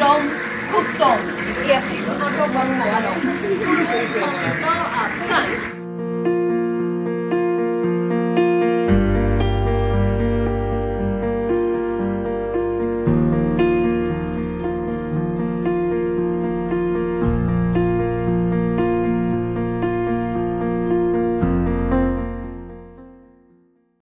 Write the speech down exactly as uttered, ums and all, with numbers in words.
arton, sjutton, E sex. Och då jobbar hon då. Tack.